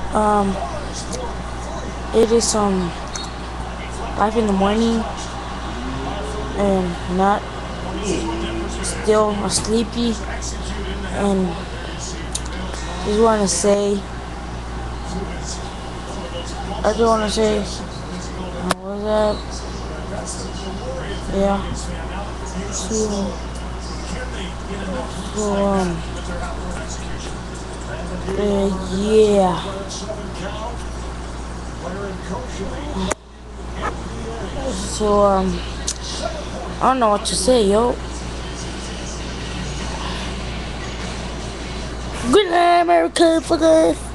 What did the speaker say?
Um, it is 5 in the morning and not still sleepy, and I just want to say, what's up? Yeah. Yeah. I don't know what to say, yo. Good night, America, fuckers.